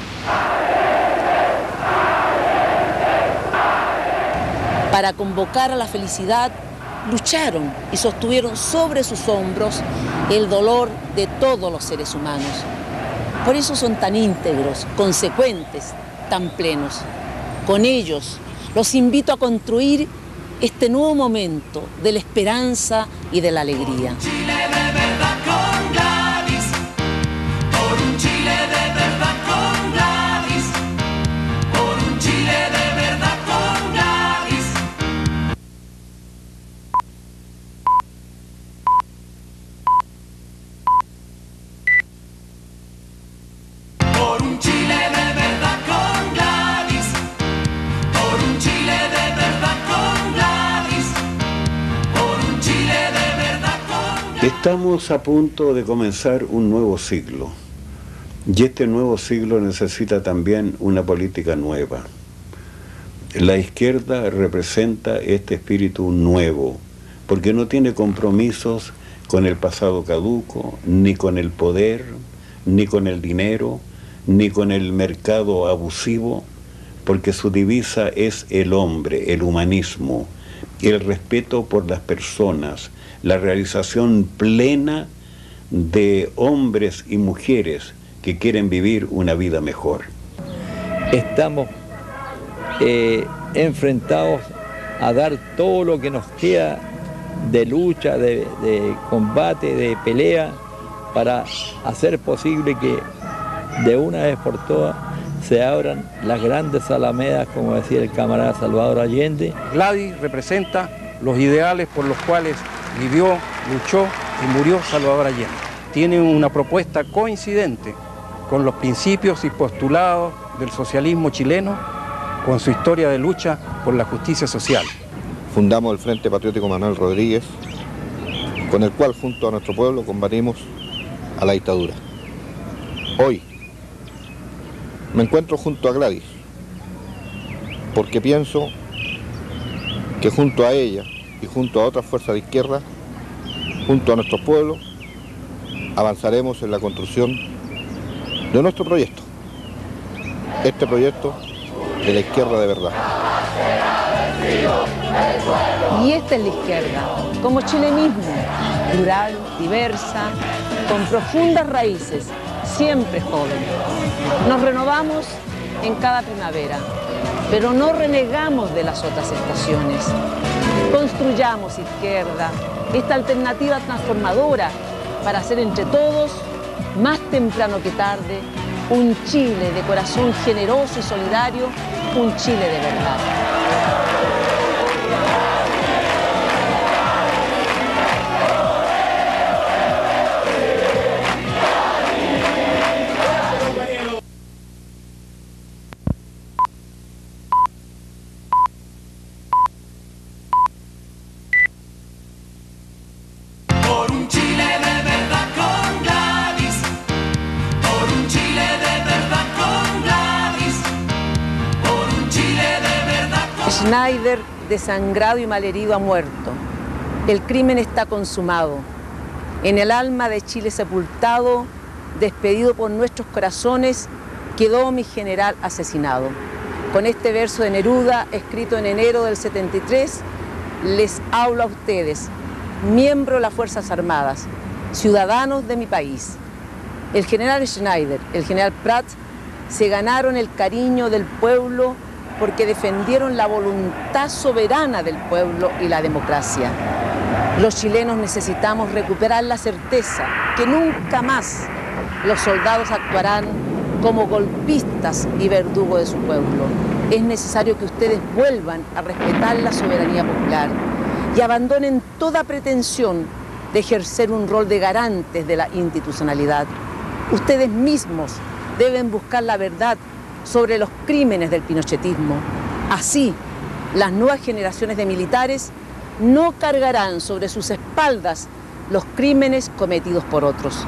Para convocar a la felicidad, lucharon y sostuvieron sobre sus hombros el dolor de todos los seres humanos. Por eso son tan íntegros, consecuentes, tan plenos. Con ellos los invito a construir este nuevo momento de la esperanza y de la alegría. Chile de verdad con Gladys, por un Chile de verdad con Gladys, por un Chile de verdad con Gladys. Por un Chile de verdad con Gladys, por un Chile de verdad con Gladys, por un Chile de verdad con Gladys. Estamos a punto de comenzar un nuevo siglo y este nuevo siglo necesita también una política nueva. La izquierda representa este espíritu nuevo porque no tiene compromisos con el pasado caduco, ni con el poder, ni con el dinero, ni con el mercado abusivo, porque su divisa es el hombre, el humanismo, el respeto por las personas, la realización plena de hombres y mujeres que quieren vivir una vida mejor. Estamos eh, enfrentados a dar todo lo que nos queda de lucha, de, de combate, de pelea, para hacer posible que de una vez por todas se abran las grandes alamedas, como decía el camarada Salvador Allende. Gladys representa los ideales por los cuales vivió, luchó y murió Salvador Allende. Tiene una propuesta coincidente con los principios y postulados del socialismo chileno, con su historia de lucha por la justicia social. Fundamos el Frente Patriótico Manuel Rodríguez, con el cual junto a nuestro pueblo combatimos a la dictadura. Hoy me encuentro junto a Gladys, porque pienso que junto a ella y junto a otras fuerzas de izquierda, junto a nuestros pueblos, avanzaremos en la construcción de nuestro proyecto, este proyecto de la izquierda de verdad. Y esta es la izquierda, como Chile mismo, plural, diversa, con profundas raíces, siempre joven. Nos renovamos en cada primavera, pero no renegamos de las otras estaciones. Construyamos izquierda, esta alternativa transformadora para hacer entre todos, más temprano que tarde, un Chile de corazón generoso y solidario, un Chile de verdad. Schneider, desangrado y malherido, ha muerto. El crimen está consumado. En el alma de Chile sepultado, despedido por nuestros corazones, quedó mi general asesinado. Con este verso de Neruda, escrito en enero del setenta y tres, les hablo a ustedes, miembros de las Fuerzas Armadas, ciudadanos de mi país. El general Schneider, el general Pratt, se ganaron el cariño del pueblo porque defendieron la voluntad soberana del pueblo y la democracia. Los chilenos necesitamos recuperar la certeza que nunca más los soldados actuarán como golpistas y verdugos de su pueblo. Es necesario que ustedes vuelvan a respetar la soberanía popular y abandonen toda pretensión de ejercer un rol de garantes de la institucionalidad. Ustedes mismos deben buscar la verdad sobre los crímenes del pinochetismo. Así, las nuevas generaciones de militares no cargarán sobre sus espaldas los crímenes cometidos por otros.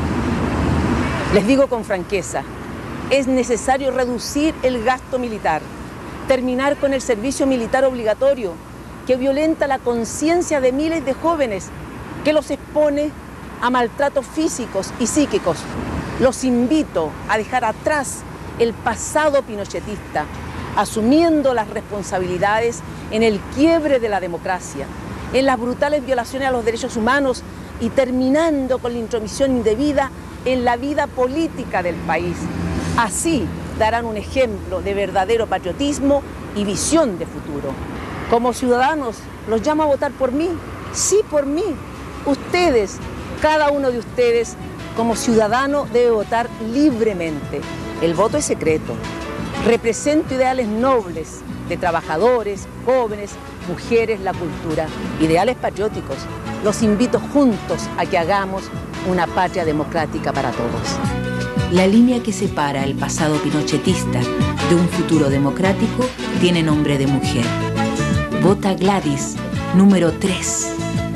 Les digo con franqueza, es necesario reducir el gasto militar, terminar con el servicio militar obligatorio que violenta la conciencia de miles de jóvenes, que los expone a maltratos físicos y psíquicos. Los invito a dejar atrás el pasado pinochetista, asumiendo las responsabilidades en el quiebre de la democracia, en las brutales violaciones a los derechos humanos y terminando con la intromisión indebida en la vida política del país. Así darán un ejemplo de verdadero patriotismo y visión de futuro. Como ciudadanos, los llamo a votar por mí, sí por mí. Ustedes, cada uno de ustedes, como ciudadano, debe votar libremente. El voto es secreto. Represento ideales nobles de trabajadores, jóvenes, mujeres, la cultura, ideales patrióticos. Los invito juntos a que hagamos una patria democrática para todos. La línea que separa el pasado pinochetista de un futuro democrático tiene nombre de mujer. Vota Gladys, número tres.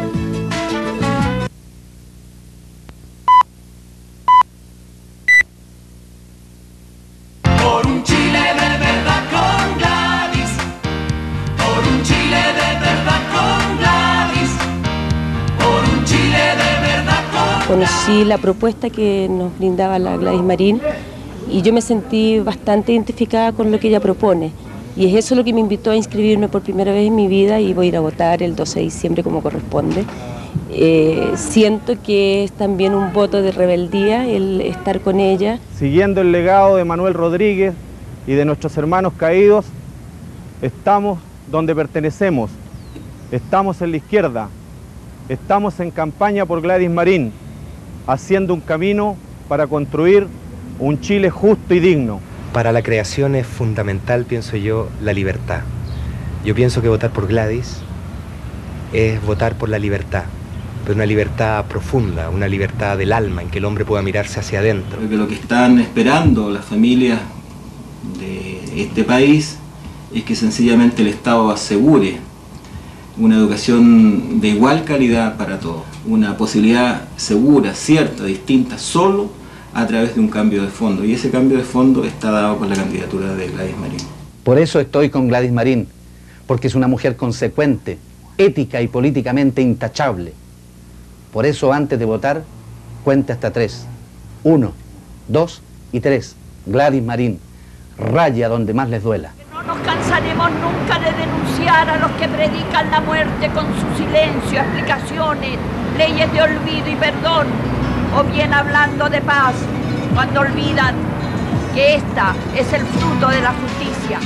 Por un Chile de verdad con Gladys, por un Chile de verdad con Gladys, por un Chile de verdad con Conocí la propuesta que nos brindaba la Gladys Marín y yo me sentí bastante identificada con lo que ella propone. Y es eso lo que me invitó a inscribirme por primera vez en mi vida y voy a ir a votar el doce de diciembre como corresponde. Eh, siento que es también un voto de rebeldía el estar con ella. Siguiendo el legado de Manuel Rodríguez y de nuestros hermanos caídos, estamos donde pertenecemos, estamos en la izquierda, estamos en campaña por Gladys Marín, haciendo un camino para construir un Chile justo y digno. Para la creación es fundamental, pienso yo, la libertad. Yo pienso que votar por Gladys es votar por la libertad, pero una libertad profunda, una libertad del alma, en que el hombre pueda mirarse hacia adentro. Creo que lo que están esperando las familias de este país es que sencillamente el Estado asegure una educación de igual calidad para todos, una posibilidad segura, cierta, distinta, solo a través de un cambio de fondo, y ese cambio de fondo está dado por la candidatura de Gladys Marín. Por eso estoy con Gladys Marín, porque es una mujer consecuente, ética y políticamente intachable. Por eso antes de votar, cuente hasta tres. Uno, dos y tres. Gladys Marín, raya donde más les duela. No nos cansaremos nunca de denunciar a los que predican la muerte con su silencio, explicaciones, leyes de olvido y perdón, o bien hablando de paz, cuando olvidan que esta es el fruto de la justicia.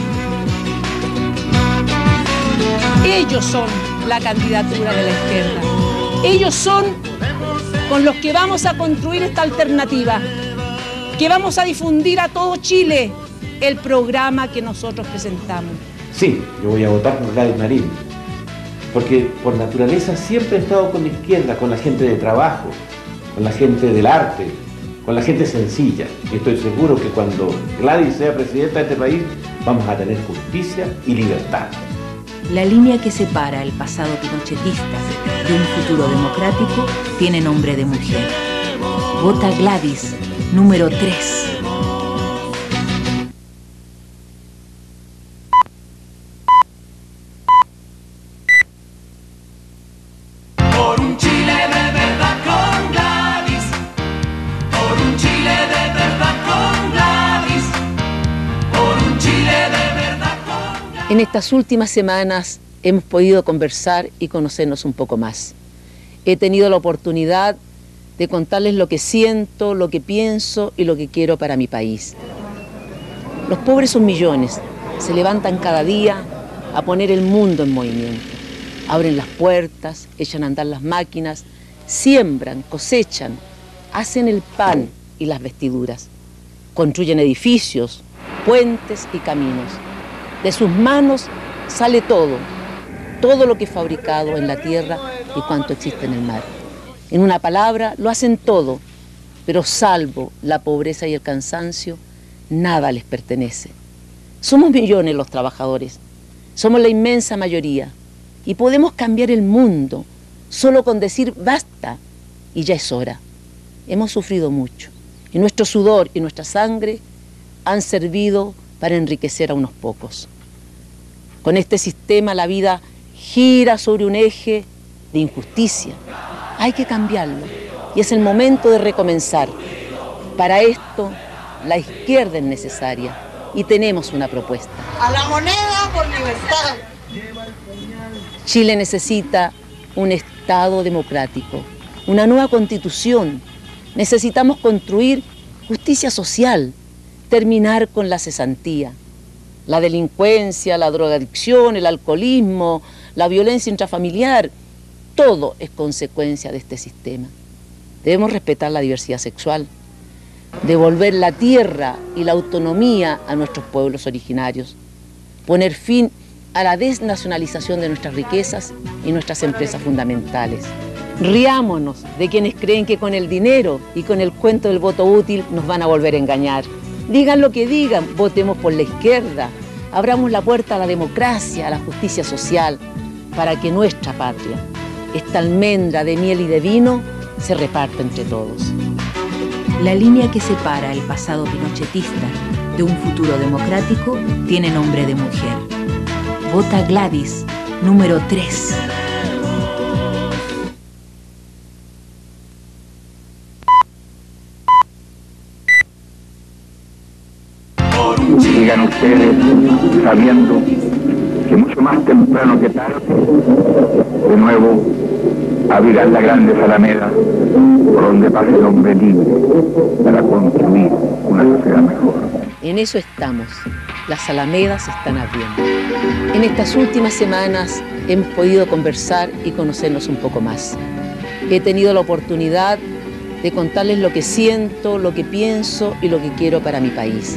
Ellos son la candidatura de la izquierda. Ellos son con los que vamos a construir esta alternativa, que vamos a difundir a todo Chile el programa que nosotros presentamos. Sí, yo voy a votar por Gladys Marín, porque por naturaleza siempre he estado con la izquierda, con la gente de trabajo, con la gente del arte, con la gente sencilla. Y estoy seguro que cuando Gladys sea presidenta de este país, vamos a tener justicia y libertad. La línea que separa el pasado pinochetista de un futuro democrático tiene nombre de mujer. Vota Gladys, número tres. Por un Chile de verdad con Gladys, por un Chile de verdad con Gladys, por un Chile de verdad. En estas últimas semanas hemos podido conversar y conocernos un poco más. He tenido la oportunidad de contarles lo que siento, lo que pienso y lo que quiero para mi país. Los pobres son millones, se levantan cada día a poner el mundo en movimiento. Abren las puertas, echan a andar las máquinas, siembran, cosechan, hacen el pan y las vestiduras, construyen edificios, puentes y caminos. De sus manos sale todo, todo lo que es fabricado en la tierra y cuanto existe en el mar. En una palabra, lo hacen todo, pero salvo la pobreza y el cansancio, nada les pertenece. Somos millones los trabajadores, somos la inmensa mayoría y podemos cambiar el mundo solo con decir basta y ya es hora. Hemos sufrido mucho y nuestro sudor y nuestra sangre han servido para enriquecer a unos pocos. Con este sistema la vida gira sobre un eje de injusticia. Hay que cambiarlo y es el momento de recomenzar. Para esto, la izquierda es necesaria y tenemos una propuesta. A la moneda por libertad. Chile necesita un Estado democrático, una nueva constitución. Necesitamos construir justicia social, terminar con la cesantía. La delincuencia, la drogadicción, el alcoholismo, la violencia intrafamiliar, todo es consecuencia de este sistema. Debemos respetar la diversidad sexual, devolver la tierra y la autonomía a nuestros pueblos originarios, poner fin a la desnacionalización de nuestras riquezas y nuestras empresas fundamentales. Riámonos de quienes creen que con el dinero y con el cuento del voto útil nos van a volver a engañar. Digan lo que digan, votemos por la izquierda, abramos la puerta a la democracia, a la justicia social, para que nuestra patria, esta almendra de miel y de vino, se reparta entre todos. La línea que separa el pasado pinochetista de un futuro democrático tiene nombre de mujer. Vota Gladys, número tres. Sigan ustedes sabiendo que mucho más temprano que tarde, de nuevo abrirán las grandes alamedas por donde pase el hombre libre para construir una sociedad mejor. En eso estamos, las alamedas se están abriendo. En estas últimas semanas hemos podido conversar y conocernos un poco más. He tenido la oportunidad de contarles lo que siento, lo que pienso y lo que quiero para mi país.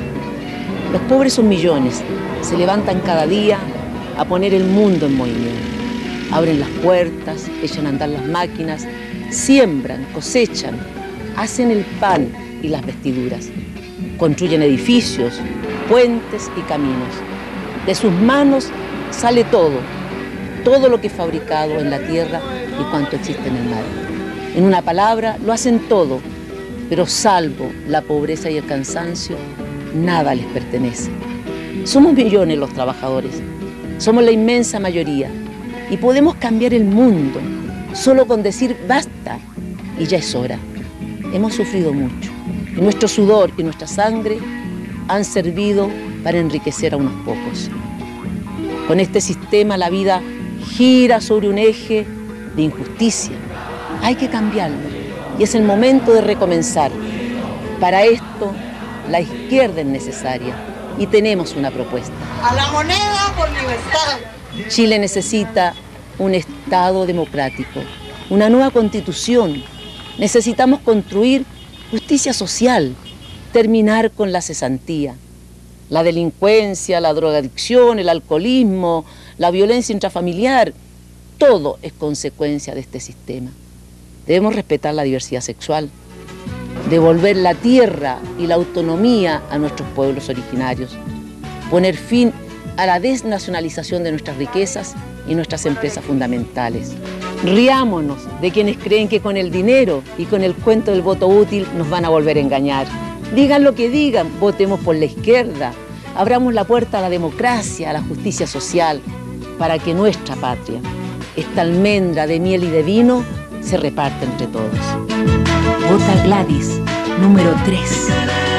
Los pobres son millones, se levantan cada día a poner el mundo en movimiento. Abren las puertas, echan a andar las máquinas, siembran, cosechan, hacen el pan y las vestiduras, construyen edificios, puentes y caminos. De sus manos sale todo, todo lo que es fabricado en la tierra y cuanto existe en el mar. En una palabra, lo hacen todo, pero salvo la pobreza y el cansancio, nada les pertenece. Somos millones los trabajadores, somos la inmensa mayoría y podemos cambiar el mundo solo con decir basta y ya es hora. Hemos sufrido mucho y nuestro sudor y nuestra sangre han servido para enriquecer a unos pocos. Con este sistema la vida gira sobre un eje de injusticia. Hay que cambiarlo y es el momento de recomenzar. Para esto, la izquierda es necesaria y tenemos una propuesta. A la moneda por libertad. Chile necesita un Estado democrático, una nueva constitución. Necesitamos construir justicia social, terminar con la cesantía. La delincuencia, la drogadicción, el alcoholismo, la violencia intrafamiliar, todo es consecuencia de este sistema. Debemos respetar la diversidad sexual, devolver la tierra y la autonomía a nuestros pueblos originarios, poner fin a la desnacionalización de nuestras riquezas y nuestras empresas fundamentales. Riámonos de quienes creen que con el dinero y con el cuento del voto útil nos van a volver a engañar. Digan lo que digan, votemos por la izquierda, abramos la puerta a la democracia, a la justicia social, para que nuestra patria, esta almendra de miel y de vino, se reparte entre todos. Vota Gladys, número tres.